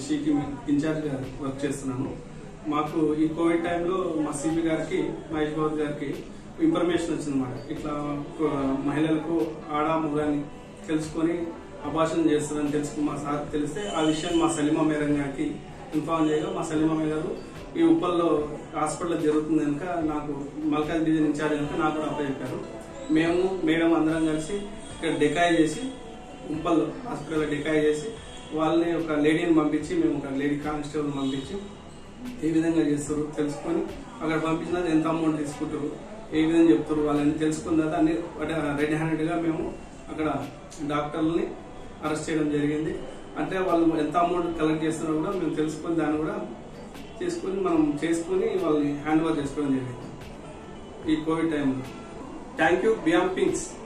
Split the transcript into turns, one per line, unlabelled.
షీకి ఇన్ఛార్జ్గా వర్క్ చేస్తున్నాను. మాకు ఈ కోవిడ్ టైంలో మా సిపి గారికి మహేష్ బాబు గారికి ఇన్ఫర్మేషన్ వచ్చిందన్నమాట. ఇట్లా మహిళలకు ఆడ మగాని తెలుసుకొని అబార్షన్ చేస్తారని తెలుసుకుని మా సార్ తెలిస్తే ఆ విషయాన్ని మా సలీమా మేడం గారికి ఇన్ఫార్మ్ చేయగా మా సలీమా గారు ఈ ఉప్పల్లో హాస్పిటల్ జరుగుతుంది కనుక నాకు మల్కాజ్ డివిజన్ ఇన్ఛార్జ్ కనుక నాకు కూడా అప్లై చెప్పారు. మేము మేడం అందరం కలిసి ఇక్కడ డెకాయ్ చేసి ఉప్పల్లో హాస్పిటల్లో డెకాయ్ చేసి వాళ్ళని ఒక లేడీని పంపించి మేము ఒక లేడీ కానిస్టేబుల్ పంపించి ఏ విధంగా చేస్తారు తెలుసుకొని అక్కడ పంపించినా ఎంత అమౌంట్ తీసుకుంటారు ఏ విధంగా చెప్తారు వాళ్ళని తెలుసుకున్న తర్వాత అన్ని రెడ్ హ్యాండెడ్గా మేము అక్కడ డాక్టర్లని అరెస్ట్ చేయడం జరిగింది. అంటే వాళ్ళు ఎంత అమౌంట్ కలెక్ట్ చేస్తున్నారో కూడా మేము తెలుసుకొని దాన్ని కూడా చేసుకొని వాళ్ళని హ్యాండ్ ఓవర్ చేసుకోవడం జరిగింది ఈ కోవిడ్ టైంలో. Thank you Beyond pinks.